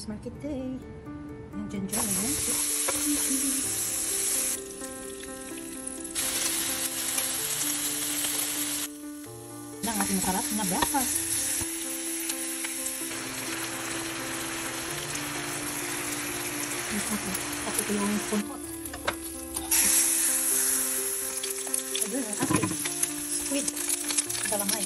Farmers Market Day. Ayan, dyan. Ayan. Ang ating masarap na breakfast. Tapos ito yung spoon pot. Ito yung ating squid. Dalamay.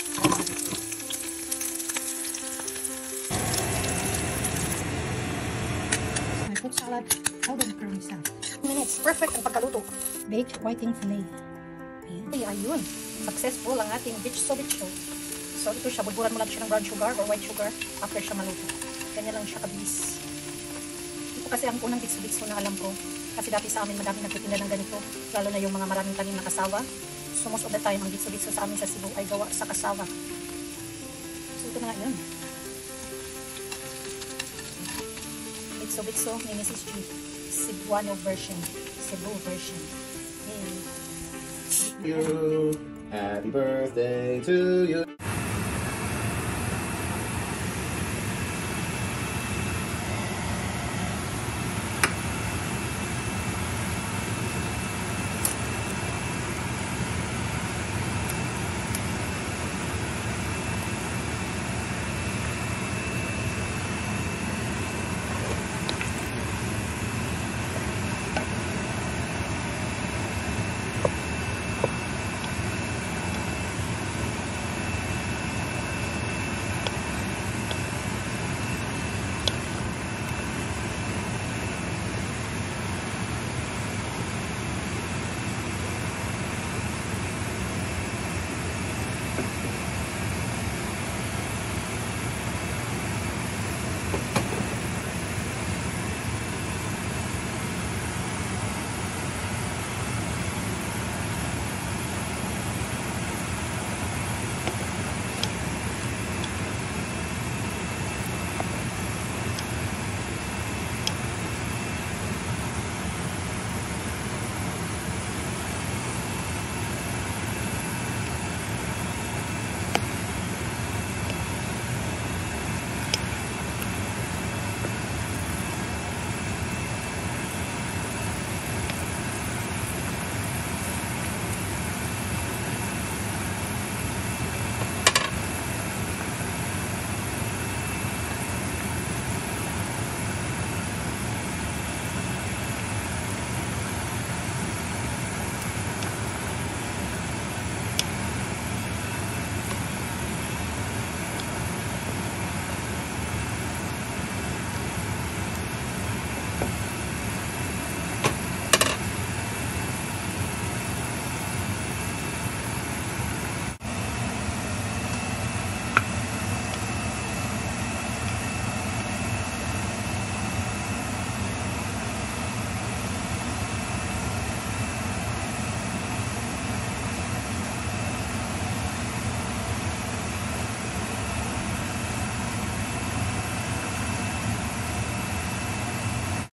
My fruit salad. Golden curly salad. 2 minutes. Perfect ang pagkaluto. Baked whiting fillet. Ayan. Ayun. Successful ang ating bicho. So ito siya. Buburan mo lang siya ng brown sugar or white sugar after siya maluto. Kanya lang siya kabilis. Ito kasi ang unang bicho na alam ko. Kasi dati sa amin madami nagtitinda ng ganito. Lalo na yung mga maraming tanim na kasawa. So most of the time, ang bicho sa amin sa Cebu ay gawa sa kasawa. So ito na nga yun. Bitso ni Mrs. G. Cebuano version. Cebu version. You. Happy birthday to you.